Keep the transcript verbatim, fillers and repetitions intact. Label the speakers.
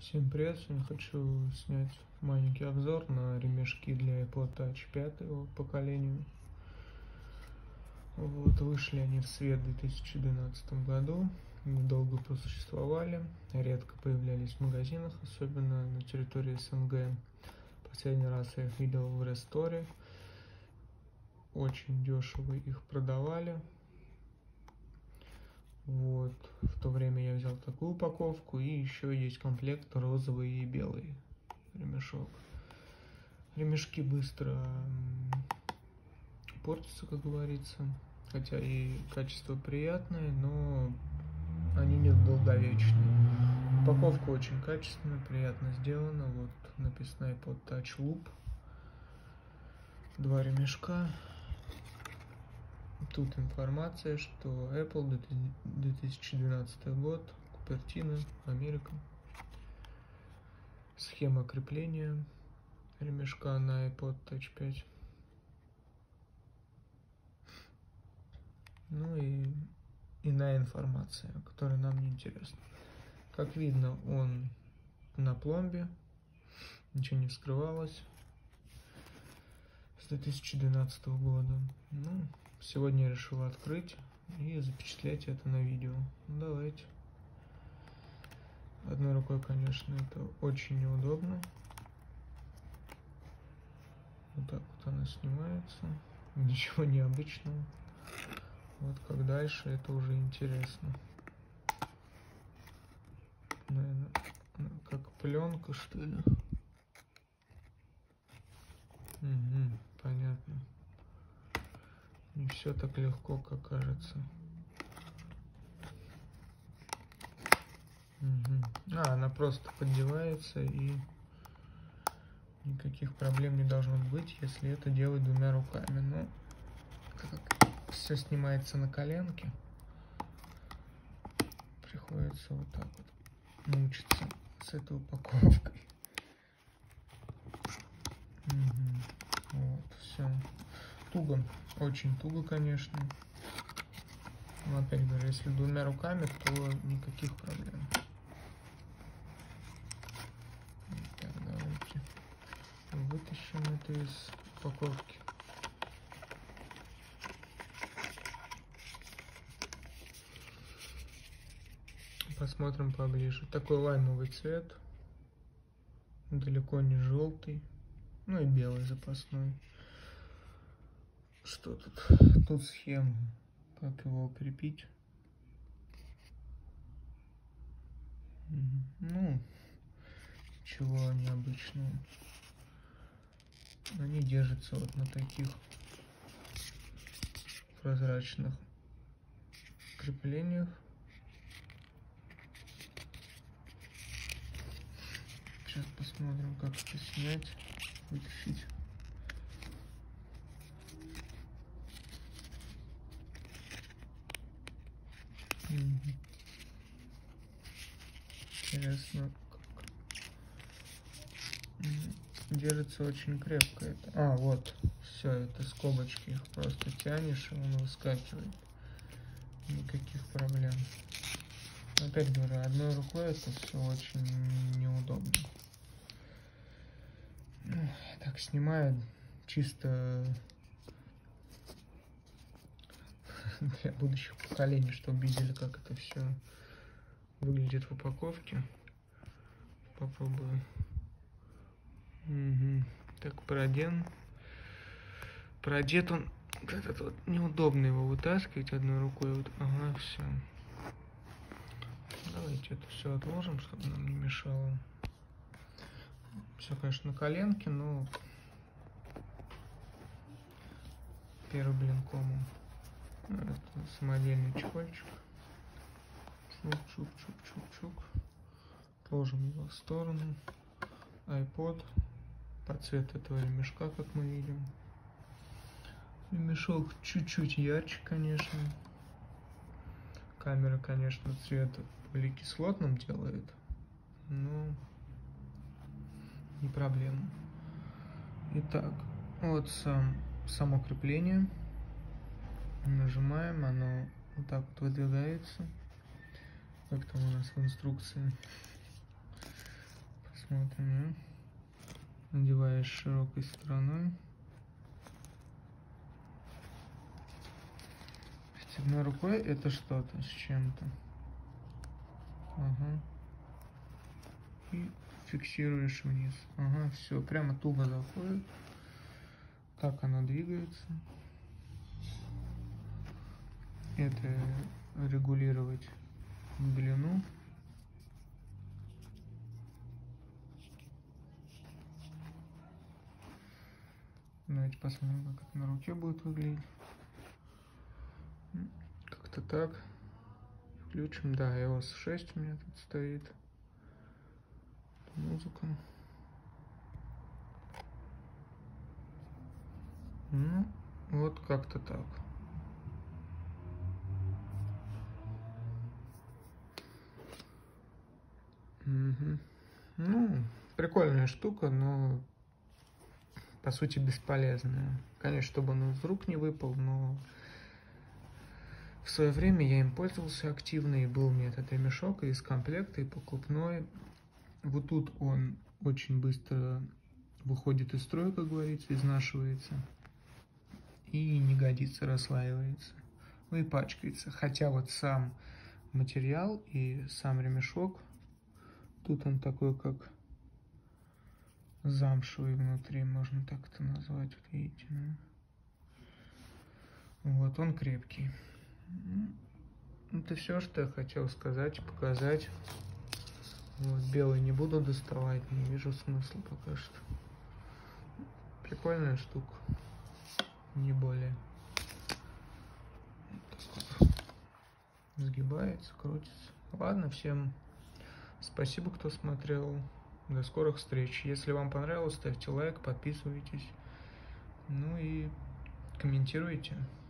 Speaker 1: Всем привет! Сегодня хочу снять маленький обзор на ремешки для iPod Touch пятого поколения. Вот, вышли они в свет в две тысячи двенадцатом году, недолго просуществовали, редко появлялись в магазинах, особенно на территории СНГ. Последний раз я их видел в Ресторе, очень дешево их продавали. Вот, в то время я взял такую упаковку, и еще есть комплект розовый и белый ремешок. Ремешки быстро портятся, как говорится, хотя и качество приятное, но они не долговечные. Упаковка очень качественная, приятно сделана. Вот написано iPod Touch Loop. Два ремешка. Тут информация, что Apple, две тысячи двенадцатый год, Купертино, Америка. Схема крепления ремешка на iPod Touch пять. Ну и иная информация, которая нам не интересна. Как видно, он на пломбе, ничего не вскрывалось с две тысячи двенадцатого года. Ну, сегодня я решил открыть и запечатлеть это на видео. Давайте. Одной рукой, конечно, это очень неудобно. Вот так вот она снимается. Ничего необычного. Вот как дальше, это уже интересно. Наверное, как пленка, что ли. Угу, понятно. Не все так легко, как кажется. Угу. А, она просто поддевается, и никаких проблем не должно быть, если это делать двумя руками. Но как все снимается на коленке, приходится вот так вот мучиться с этой упаковкой. Угу. Вот, все. Туго, очень туго, конечно. Но опять говорю, если двумя руками, то никаких проблем. Так, давайте вытащим это из упаковки. Посмотрим поближе. Такой лаймовый цвет, далеко не желтый, ну и белый запасной. Что тут? Тут схема, как его укрепить. Ну, ничего необычного. Они держатся вот на таких прозрачных креплениях. Сейчас посмотрим, как это снять, вытащить. Угу. Интересно, как. Держится очень крепко это. А, вот, все, это скобочки, их просто тянешь, и он выскакивает. Никаких проблем. Опять говорю, одной рукой это все очень неудобно. Ну, так снимаю чисто для будущих поколений, чтобы видели, как это все выглядит в упаковке. Попробую. Угу. Так, проден. Продет он. Этот вот неудобно его вытаскивать одной рукой. Вот. Ага, все. Давайте это все отложим, чтобы нам не мешало. Все, конечно, на коленке, но первый блинком. Это самодельный чехольчик. Чук-чук-чук-чук-чук. Отложим его в сторону. iPod. По цвету этого ремешка, как мы видим. Ремешок чуть-чуть ярче, конечно. Камера, конечно, цвет более кислотным делает, но не проблема. Итак, вот сам, само крепление. Нажимаем, оно вот так вот выдвигается. Как там у нас в инструкции. Вот она. Надеваешь широкой стороной. Одной рукой это что-то с чем-то. Ага. И фиксируешь вниз. Ага, все, прямо туго заходит. Так она двигается. Это регулировать длину. Давайте посмотрим, как это на руке будет выглядеть. Как-то так. Включим. Да, ай о эс шесть у меня тут стоит. Музыка. Ну, вот как-то так. Угу. Ну, прикольная штука, но по сути бесполезная. Конечно, чтобы он из рук не выпал, но в свое время я им пользовался активно, и был у меня этот ремешок и из комплекта, и покупной. Вот тут он очень быстро выходит из строя, как говорится, изнашивается. И не годится, расслаивается. Ну и пачкается. Хотя вот сам материал и сам ремешок, тут он такой, как замшевый внутри, можно так это назвать. Вот видите, да? Вот он крепкий. Это все, что я хотел сказать, показать. Вот, белый не буду доставать, не вижу смысла пока что. Прикольная штука, не более. Сгибается, крутится. Ладно, всем спасибо, кто смотрел. До скорых встреч. Если вам понравилось, ставьте лайк, подписывайтесь. Ну и комментируйте.